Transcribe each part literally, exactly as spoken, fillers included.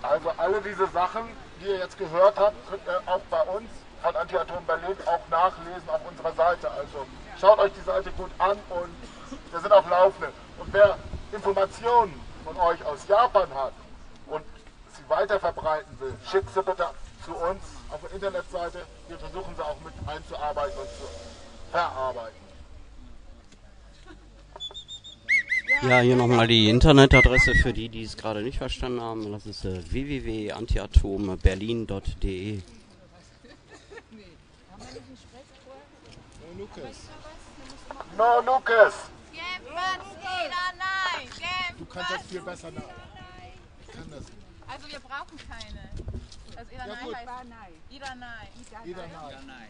Also alle diese Sachen, die ihr jetzt gehört habt, könnt ihr auch bei uns von Anti-Atom Berlin auch nachlesen auf unserer Seite. Also schaut euch die Seite gut an und wir sind auf Laufenden. Und wer Informationen von euch aus Japan hat und sie weiter verbreiten will, schickt sie bitte zu uns auf der Internetseite. Wir versuchen sie auch mit einzuarbeiten und zu verarbeiten. Ja, hier nochmal die Internetadresse für die, die es gerade nicht verstanden haben. Das ist äh, w w w punkt antiatom berlin punkt d e. No Lukas. No Lukas. Du kannst das viel besser nach. Ich kann das nicht. Also wir brauchen keine. Also Iranai Ja, gut. heißt Iranai. Iranai.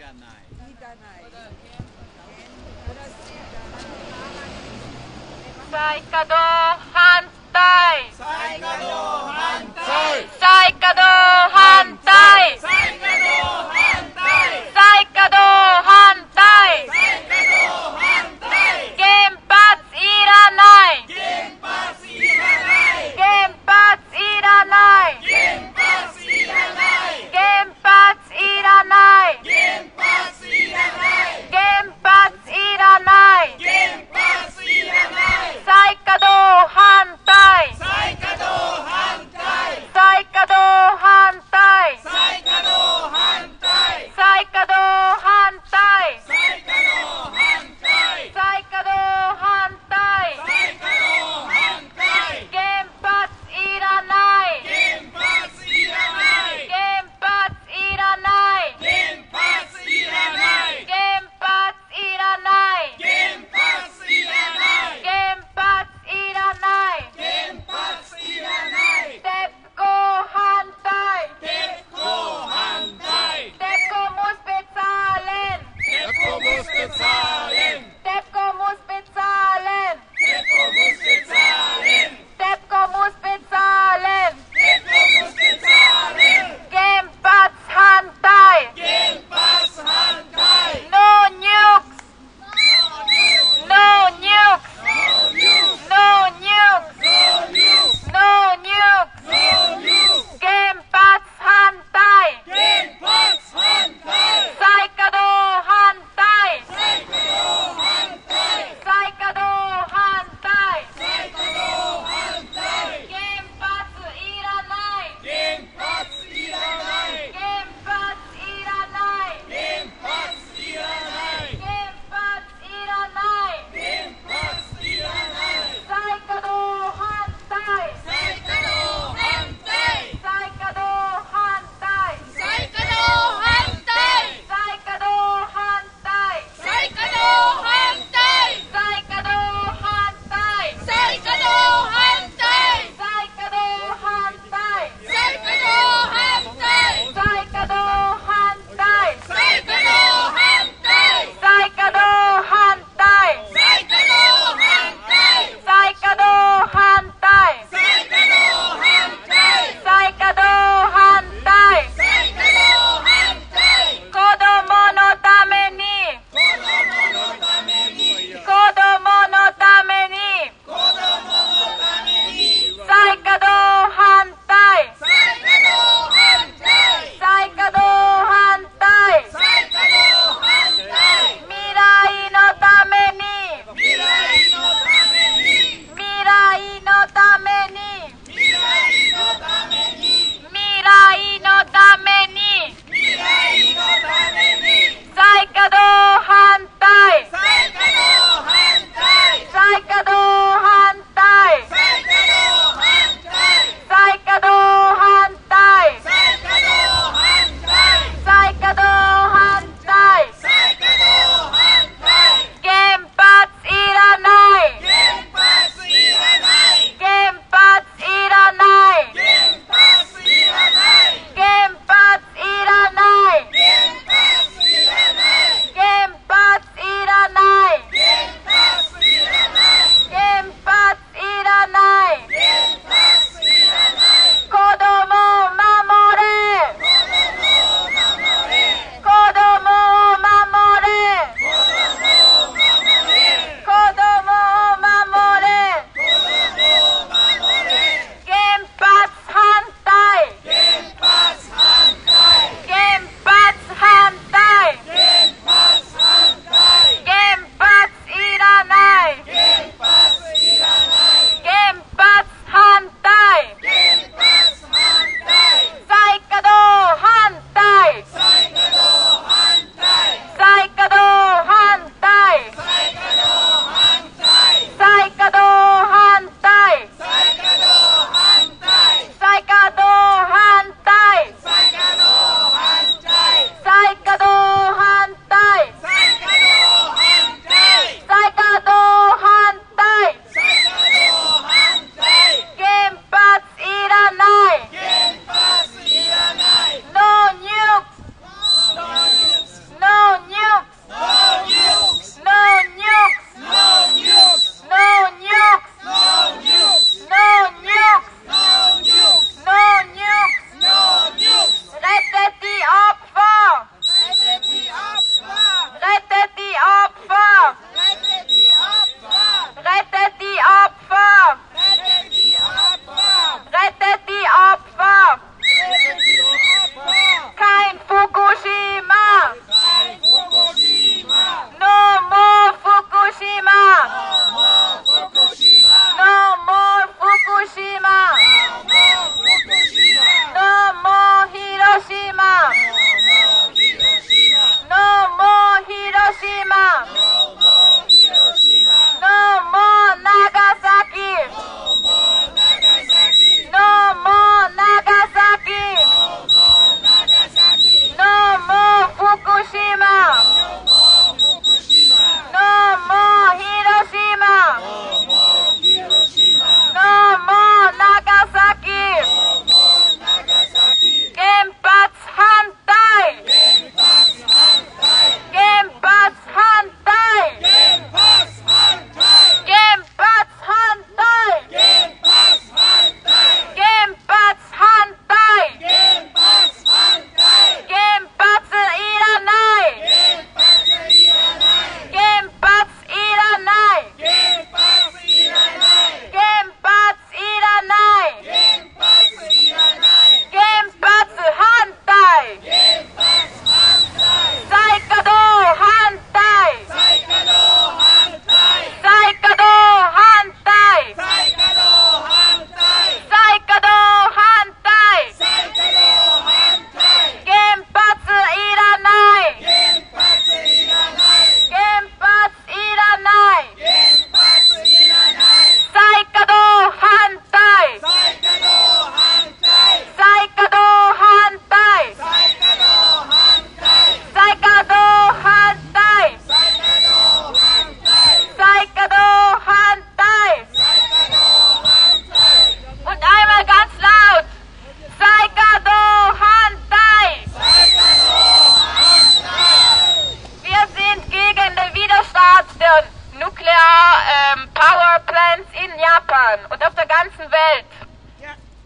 Saikado Hantai. Saikado Hantai. Saikado Hantai. Saikado Hantai. Genpatsu Iranai. Genpatsu Iranai. Genpatsu Iranai. Genpatsu Iranai. Saikado Hantai.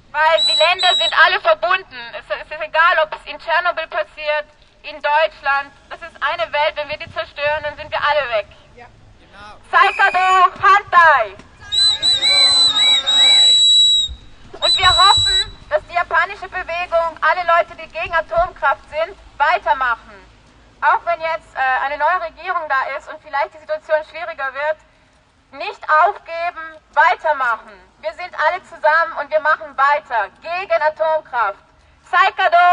Weil die Länder sind alle verbunden. Es ist egal, ob es in Tschernobyl passiert, in Deutschland. Das ist eine Welt. Wenn wir die zerstören, dann sind wir alle weg. Ja, genau. Saikado Hantai! Und wir hoffen, dass die japanische Bewegung, alle Leute, die gegen Atomkraft sind, weitermachen. Auch wenn jetzt äh, eine neue Regierung da ist und vielleicht die Situation schwieriger wird, nicht aufgeben, weitermachen. Wir sind alle zusammen und wir machen weiter gegen Atomkraft. Saikado